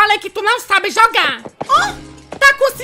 falei que tu não sabe jogar. Oh! Tá com